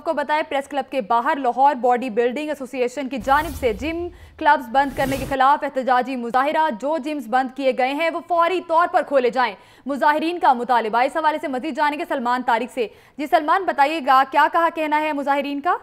आपको बताएं, press club के बाहर लाहौर बॉडी बिल्डिंग एसोसिएशन की जानिब से जिम क्लब्स बंद करने के खिलाफ एहतजाजी मुजाहिरा। जो जिम्स बंद किए गए हैं वो फौरी तौर पर खोले जाएं, मुजाहिरीन का मुतालिबा। इस हवाले से मजीद जानेंगे सलमान तारिक से। जी सलमान, बताइएगा क्या कहा कहना है मुजाहिरीन का?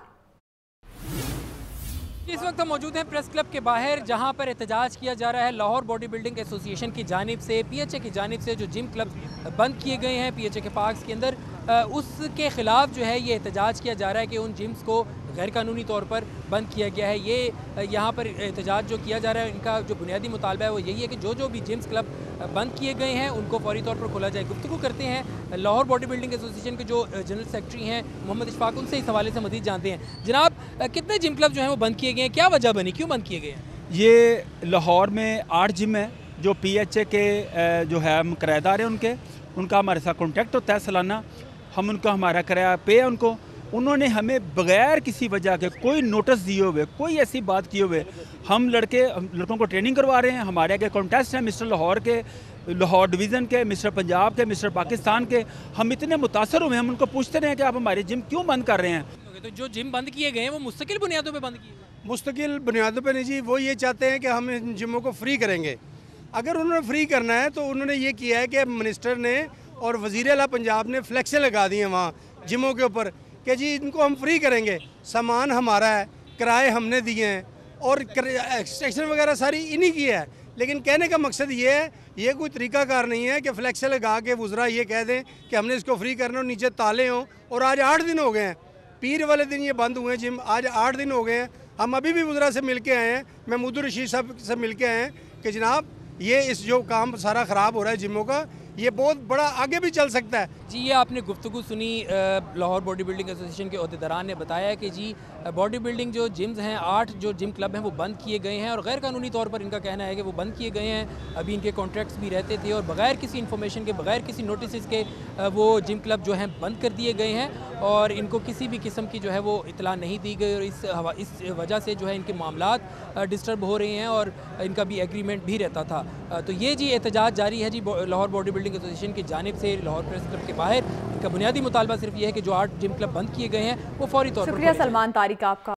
इस वक्त हम मौजूद हैं प्रेस क्लब के बाहर, जहां पर एहतजाज किया जा रहा है लाहौर बॉडी बिल्डिंग एसोसिएशन की जानिब से। पीएचए की जानिब से जो जिम क्लब बंद किए गए हैं पीएचए के पार्क्स के अंदर, उसके खिलाफ जो है ये एहतजाज किया जा रहा है कि उन जिम्स को गैर कानूनी तौर पर बंद किया गया है। ये यहाँ पर एहतजाज जो किया जा रहा है, इनका जो बुनियादी मुतालबा है वो यही है कि जो भी जिम्स क्लब बंद किए गए हैं उनको फौरी तौर पर खोला जाए। गुफ्तगू करते हैं लाहौर बॉडी बिल्डिंग एसोसिएशन के जो जनरल सेक्रेटरी हैं मोहम्मद इशफाक, उनसे इस हवाले से मज़ीद जानते हैं। जनाब, कितने जिम क्लब जो हैं वो बंद किए गए हैं, क्या वजह बनी, क्यों बंद किए गए हैं? ये लाहौर में 8 जिम हैं जो पीएचए के जो है हम किराएदार हैं, उनका हमारे साथ कॉन्टैक्ट होता है सालाना। हम उनका हमारा किराया पे है उनको। उन्होंने हमें बगैर किसी वजह के कोई नोटिस दिए हुए, कोई ऐसी बात किए हुए, हम लड़कों को ट्रेनिंग करवा रहे हैं। हमारे आगे कॉन्टेस्ट हैं मिस्टर लाहौर के, लाहौर डिवीज़न के, मिस्टर पंजाब के, मिस्टर पाकिस्तान के। हम इतने मुतासर हुए, हम उनको पूछते रहे कि आप हमारे जिम क्यों बंद कर रहे हैं। तो जो जिम बंद किए गए हैं वो मुस्तकिल बुनियादों पर बंद किए गए? मुस्तकिल बुनियादों पर नहीं जी, वो ये चाहते हैं कि हम इन जिमों को फ्री करेंगे। अगर उन्होंने फ्री करना है तो उन्होंने ये किया है कि मिनिस्टर ने और वज़ीर आला पंजाब ने फ्लैक्सें लगा दी हैं वहाँ जिमों के ऊपर कि जी इनको हम फ्री करेंगे, सामान हमारा है, किराए हमने दिए हैं और एक्सट्रैक्शन वगैरह सारी इन्हीं की है। लेकिन कहने का मकसद ये है, ये कोई तरीकाकार नहीं है कि फ्लैक्सें लगा के वुज़रा ये कह दें कि हमने इसको फ्री करना और नीचे ताले हों। और आज 8 दिन हो गए हैं, पीर वाले दिन ये बंद हुए जिम, आज 8 दिन हो गए हैं। हम अभी भी वुज़रा से मिल के आए हैं, महमूद रशीद साहब से मिल के आए हैं कि जनाब ये इस जो काम सारा ख़राब हो रहा है जिमों का, ये बहुत बड़ा आगे भी चल सकता है। जी, ये आपने गुफ्तगू सुनी लाहौर बॉडी बिल्डिंग एसोसिएशन के अहदेदारान ने बताया कि जी बॉडी बिल्डिंग जो जिम्स हैं, 8 जो जिम क्लब हैं वो बंद किए गए हैं और गैर कानूनी तौर पर इनका कहना है कि वो बंद किए गए हैं। अभी इनके कॉन्ट्रैक्ट्स भी रहते थे और बगैर किसी इन्फॉर्मेशन के, बगैर किसी नोटिस के वो जिम क्लब जो हैं बंद कर दिए गए हैं और इनको किसी भी किस्म की जो है वो इतला नहीं दी गई। और इस वजह से जो है इनके मामलात डिस्टर्ब हो रहे हैं और इनका भी एग्रीमेंट भी रहता था। तो ये जी एहतजाज जारी है जी लाहौर बॉडी बिल्डिंग एसोसिएशन की जानिब से लाहौर प्रेस क्लब के बाहर। इनका बुनियादी मुतालबा सिर्फ ये है कि जो 8 जिम क्लब बंद किए गए हैं वो फौरी तौर पर। शुक्रिया सलमान तारिक आपका।